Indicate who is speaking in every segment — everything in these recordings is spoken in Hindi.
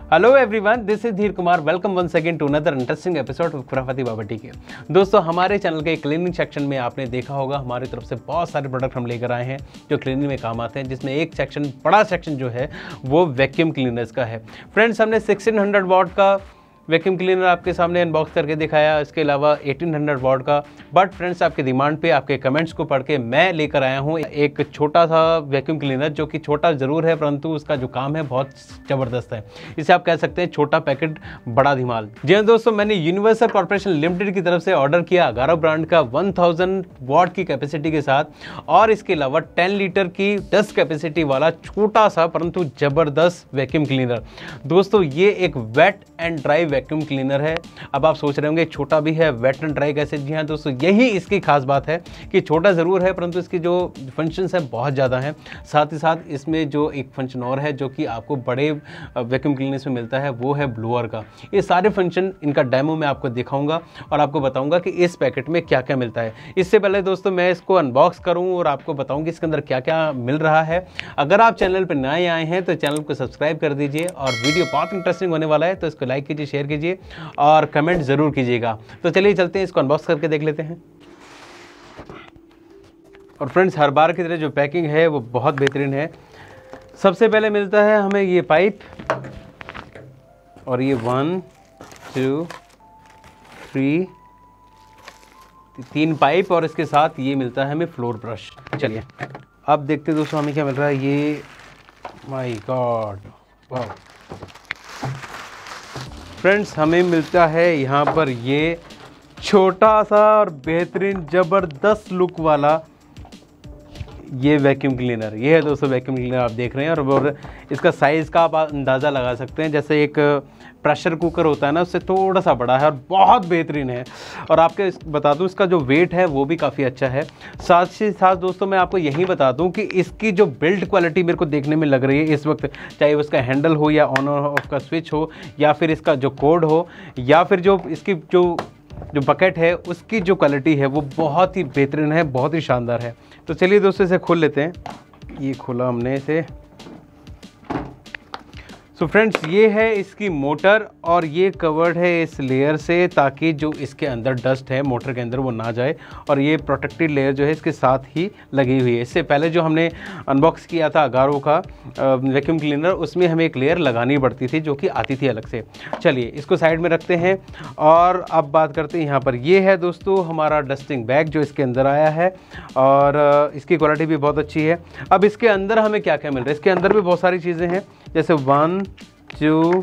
Speaker 1: Hello everyone, this is Dheer Kumar. Welcome once again to another interesting episode of Khurafati Baba के। दोस्तों, हमारे चैनल के क्लीनिंग सेक्शन में आपने देखा होगा हमारी तरफ से बहुत सारे प्रोडक्ट हम लेकर आए हैं जो क्लीनिंग में काम आते हैं, जिसमें एक सेक्शन, बड़ा सेक्शन जो है वो वैक्यूम क्लीनर्स का है। फ्रेंड्स, हमने 1600 वॉट का वैक्यूम क्लीनर आपके सामने अनबॉक्स करके दिखाया, इसके अलावा 1800 वॉट का। बट फ्रेंड्स, आपके डिमांड पे, आपके कमेंट्स को पढ़ के मैं लेकर आया हूँ एक छोटा सा वैक्यूम क्लीनर, जो कि छोटा ज़रूर है परंतु उसका जो काम है बहुत ज़बरदस्त है। इसे आप कह सकते हैं छोटा पैकेट बड़ा धमाल। जी हाँ दोस्तों, मैंने यूनिवर्सल कॉर्पोरेशन लिमिटेड की तरफ से ऑर्डर किया अगारो ब्रांड का 1000 वॉट की कैपेसिटी के साथ, और इसके अलावा 10 लीटर की डस्ट कैपेसिटी वाला छोटा सा परंतु ज़बरदस्त वैक्यूम क्लीनर। दोस्तों, ये एक wet and dry vacuum cleaner है। अब आप सोच रहे होंगे छोटा भी है, वेट एंड ड्राई कैसे? जी हाँ दोस्तों, यही इसकी खास बात है कि छोटा ज़रूर है परंतु इसकी जो फंक्शंस हैं बहुत ज़्यादा हैं। साथ ही साथ इसमें जो एक फंक्शन और है जो कि आपको बड़े वैक्यूम क्लीनर्स में मिलता है, वो है ब्लोअर का। ये सारे फंक्शन इनका डेमो मैं आपको दिखाऊंगा और आपको बताऊंगा कि इस पैकेट में क्या क्या मिलता है। इससे पहले दोस्तों, मैं इसको अनबॉक्स करूँ और आपको बताऊँ कि इसके अंदर क्या क्या मिल रहा है। अगर आप चैनल पर नए आए हैं तो चैनल को सब्सक्राइब कर दीजिए, और वीडियो बहुत इंटरेस्टिंग होने वाला है तो इसको लाइक कीजिए, शेयर कीजिए और कमेंट जरूर कीजिएगा। तो चलिए चलते हैं, इसको अनबॉक्स करके देख लेते हैं। और फ्रेंड्स, हर बार की तरह जो पैकिंग है वो बहुत बेहतरीन है। सबसे पहले मिलता है हमें ये पाइप, और ये 1 2 3 पाइप, और इसके साथ ये मिलता है हमें फ्लोर ब्रश। चलिए अब देखते हैं दोस्तों हमें क्या मिल रहा है। ये माय गॉड, वाह फ्रेंड्स, हमें मिलता है यहाँ पर ये छोटा सा और बेहतरीन ज़बरदस्त लुक वाला ये वैक्यूम क्लीनर। ये है दोस्तों वैक्यूम क्लीनर आप देख रहे हैं, और इसका साइज़ का आप अंदाज़ा लगा सकते हैं। जैसे एक प्रेशर कुकर होता है ना, उससे थोड़ा सा बड़ा है और बहुत बेहतरीन है। और आपके बता दूं, इसका जो वेट है वो भी काफ़ी अच्छा है। साथ ही साथ दोस्तों, मैं आपको यही बता दूं कि इसकी जो बिल्ड क्वालिटी मेरे को देखने में लग रही है इस वक्त, चाहे उसका हैंडल हो या ऑन और ऑफ का स्विच हो, या फिर इसका जो कोड हो, या फिर जो इसकी जो बकेट है उसकी जो क्वालिटी है वो बहुत ही बेहतरीन है, बहुत ही शानदार है। तो चलिए दोस्तों, इसे खोल लेते हैं। ये खोला हमने इसे। सो फ्रेंड्स, ये है इसकी मोटर, और ये कवर्ड है इस लेयर से ताकि जो इसके अंदर डस्ट है मोटर के अंदर वो ना जाए, और ये प्रोटेक्टेड लेयर जो है इसके साथ ही लगी हुई है। इससे पहले जो हमने अनबॉक्स किया था अगारो का वैक्यूम क्लीनर, उसमें हमें एक लेयर लगानी पड़ती थी जो कि आती थी अलग से। चलिए इसको साइड में रखते हैं, और अब बात करते हैं यहाँ पर। ये है दोस्तों हमारा डस्टिंग बैग जो इसके अंदर आया है, और इसकी क्वालिटी भी बहुत अच्छी है। अब इसके अंदर हमें क्या क्या मिल रहा है? इसके अंदर भी बहुत सारी चीज़ें हैं, जैसे 1 2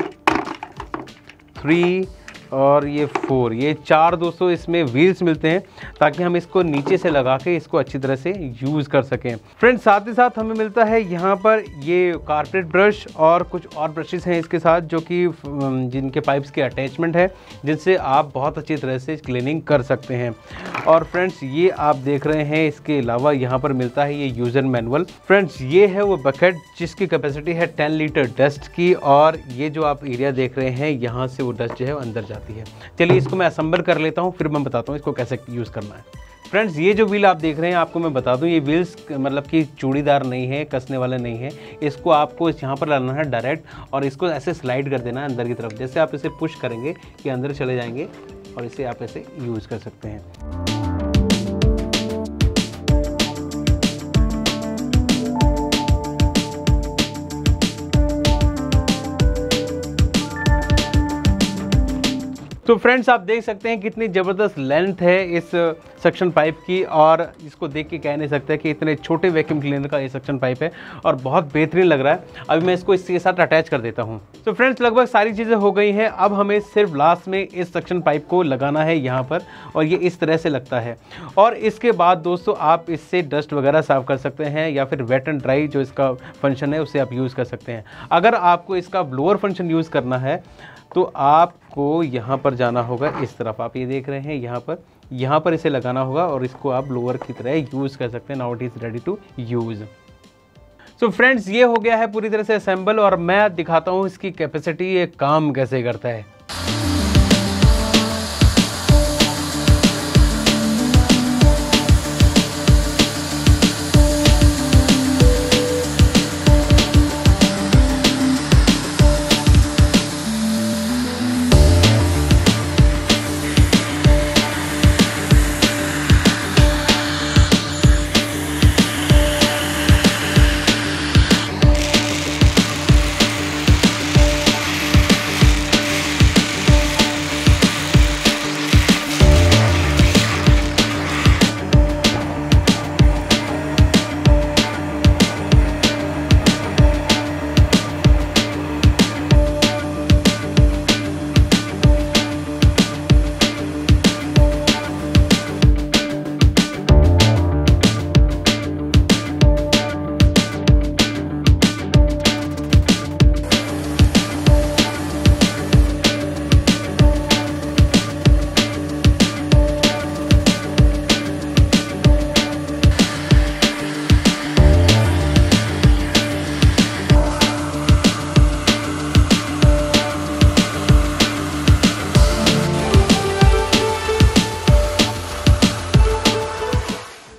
Speaker 1: 3 और ये 4, ये 4 दोस्तों इसमें व्हील्स मिलते हैं ताकि हम इसको नीचे से लगा के इसको अच्छी तरह से यूज़ कर सकें। फ्रेंड्स, साथ ही साथ हमें मिलता है यहाँ पर ये कारपेट ब्रश और कुछ और ब्रशेस हैं इसके साथ, जो कि जिनके पाइप्स के अटैचमेंट है, जिनसे आप बहुत अच्छी तरह से क्लीनिंग कर सकते हैं। और फ्रेंड्स, ये आप देख रहे हैं, इसके अलावा यहाँ पर मिलता है ये यूज़र मैनुअल। फ्रेंड्स, ये है वो बकेट जिसकी कैपेसिटी है 10 लीटर डस्ट की, और ये जो आप एरिया देख रहे हैं यहाँ से वो डस्ट जो है अंदर जाती है। चलिए इसको मैं असेंबल कर लेता हूँ, फिर मैं बताता हूँ इसको कैसे यूज़ करना है। फ्रेंड्स, ये जो व्हील आप देख रहे हैं, आपको मैं बता दूं, ये व्हील्स मतलब कि चूड़ीदार नहीं है, कसने वाले नहीं है। इसको आपको यहाँ पर लाना है डायरेक्ट, और इसको ऐसे स्लाइड कर देना है अंदर की तरफ। जैसे आप इसे पुश करेंगे कि अंदर चले जाएंगे, और इसे आप ऐसे यूज़ कर सकते हैं। तो फ्रेंड्स, आप देख सकते हैं कितनी ज़बरदस्त लेंथ है इस सक्शन पाइप की, और इसको देख के कह नहीं सकते कि इतने छोटे वैक्यूम क्लीनर का ये सक्शन पाइप है, और बहुत बेहतरीन लग रहा है। अभी मैं इसको इसके साथ अटैच कर देता हूँ। तो फ्रेंड्स, लगभग सारी चीज़ें हो गई हैं। अब हमें सिर्फ लास्ट में इस सक्शन पाइप को लगाना है यहाँ पर, और ये इस तरह से लगता है। और इसके बाद दोस्तों आप इससे डस्ट वगैरह साफ़ कर सकते हैं, या फिर वेट एंड ड्राई जो इसका फंक्शन है उसे आप यूज़ कर सकते हैं। अगर आपको इसका ब्लोअर फंक्शन यूज़ करना है तो आपको यहाँ पर जाना होगा, इस तरफ आप ये देख रहे हैं, यहाँ पर इसे लगाना होगा, और इसको आप ब्लोअर की तरह यूज़ कर सकते हैं। Now it is ready to use. So friends, ये हो गया है पूरी तरह से असेंबल, और मैं दिखाता हूँ इसकी कैपेसिटी, ये काम कैसे करता है।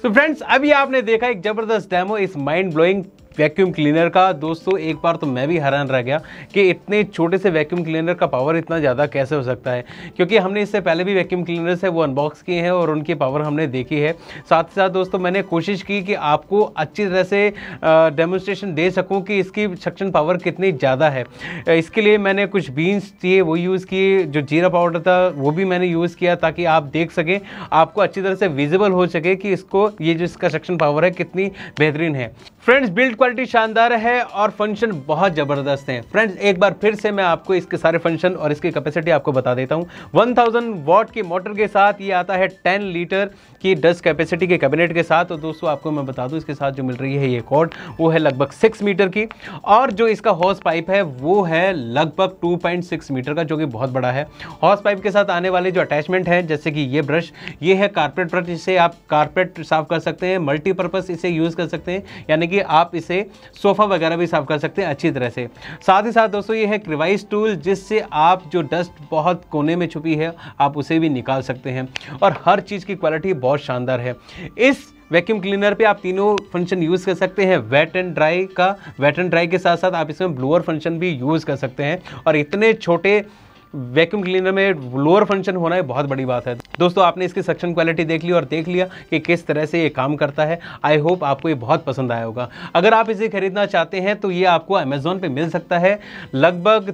Speaker 1: तो फ्रेंड्स अभी आपने देखा एक जबरदस्त डेमो इस माइंड ब्लोइंग वैक्यूम क्लीनर का। दोस्तों एक बार तो मैं भी हैरान रह गया कि इतने छोटे से वैक्यूम क्लीनर का पावर इतना ज़्यादा कैसे हो सकता है, क्योंकि हमने इससे पहले भी वैक्यूम क्लीनर्स है वो अनबॉक्स किए हैं और उनकी पावर हमने देखी है। साथ ही साथ दोस्तों मैंने कोशिश की कि आपको अच्छी तरह से डेमोन्स्ट्रेशन दे सकूं कि इसकी सक्शन पावर कितनी ज़्यादा है। इसके लिए मैंने कुछ बीन्स दिए वो यूज़ किए, जो जीरा पाउडर था वो भी मैंने यूज़ किया ताकि आप देख सकें, आपको अच्छी तरह से विजिबल हो सके कि इसको ये जो इसका सक्शन पावर है कितनी बेहतरीन है। फ्रेंड्स बिल्ड क्वालिटी शानदार है और फंक्शन बहुत ज़बरदस्त है। फ्रेंड्स एक बार फिर से मैं आपको इसके सारे फंक्शन और इसकी कैपेसिटी आपको बता देता हूँ। 1000 वॉट की मोटर के साथ ये आता है 10 लीटर की डस्ट कैपेसिटी के कैबिनेट के साथ। और दोस्तों आपको मैं बता दूँ इसके साथ जो मिल रही है ये कॉर्ड वो है लगभग 6 मीटर की, और जो इसका हॉर्स पाइप है वो है लगभग 2.6 मीटर का, जो कि बहुत बड़ा है। हॉर्स पाइप के साथ आने वाले जो अटैचमेंट है जैसे कि ये ब्रश, ये है कारपेट ब्रश, जिससे आप कारपेट साफ कर सकते हैं, मल्टीपर्पज़ इसे यूज़ कर सकते हैं, यानी कि आप इसे सोफ़ा वगैरह भी साफ कर सकते हैं अच्छी तरह से। साथ ही साथ दोस्तों ये है क्रिवाइस टूल, जिससे आप जो डस्ट बहुत कोने में छुपी है आप उसे भी निकाल सकते हैं, और हर चीज़ की क्वालिटी बहुत शानदार है। इस वैक्यूम क्लीनर पे आप तीनों फंक्शन यूज़ कर सकते हैं। वेट एंड ड्राई के साथ साथ आप इसमें ब्लोअर फंक्शन भी यूज़ कर सकते हैं, और इतने छोटे वैक्यूम क्लीनर में ब्लोअर फंक्शन होना है बहुत बड़ी बात है। दोस्तों आपने इसकी सक्शन क्वालिटी देख ली और देख लिया कि किस तरह से ये काम करता है। आई होप आपको ये बहुत पसंद आया होगा। अगर आप इसे खरीदना चाहते हैं तो ये आपको अमेज़ॉन पे मिल सकता है लगभग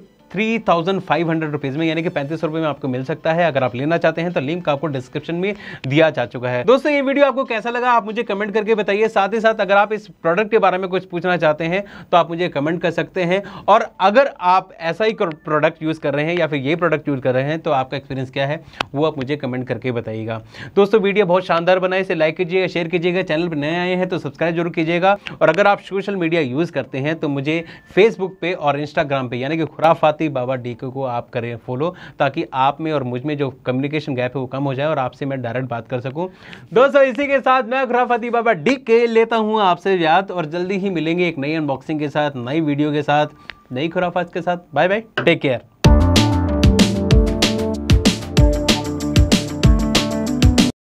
Speaker 1: 3500 रुपीज़ में, यानी कि 3500 रुपये में आपको मिल सकता है। अगर आप लेना चाहते हैं तो लिंक आपको डिस्क्रिप्शन में दिया जा चुका है। दोस्तों ये वीडियो आपको कैसा लगा आप मुझे कमेंट करके बताइए। साथ ही साथ अगर आप इस प्रोडक्ट के बारे में कुछ पूछना चाहते हैं तो आप मुझे कमेंट कर सकते हैं, और अगर आप ऐसा ही प्रोडक्ट यूज़ कर रहे हैं या फिर ये प्रोडक्ट यूज़ कर रहे हैं तो आपका एक्सपीरियंस क्या है वो आप मुझे कमेंट करके बताइएगा। दोस्तों वीडियो बहुत शानदार बना है, इसे लाइक कीजिएगा, शेयर कीजिएगा, चैनल पर नए आए हैं तो सब्सक्राइब जरूर कीजिएगा। और अगर आप सोशल मीडिया यूज़ करते हैं तो मुझे फेसबुक पे और इंस्टाग्राम पे यानी कि खुराफाती बाबा डीके को आप करें फॉलो, ताकि आप में और मुझ में जो कम्युनिकेशन गैप है वो कम हो जाए और आपसे मैं डायरेक्ट बात कर सकूं। दोस्तों इसी के साथ मैं खुराफाती बाबा डीके लेता हूं आपसे याद, और जल्दी ही मिलेंगे एक नई अनबॉक्सिंग के साथ, नई वीडियो के साथ, नई खुराफात के साथ। Bye bye, take care.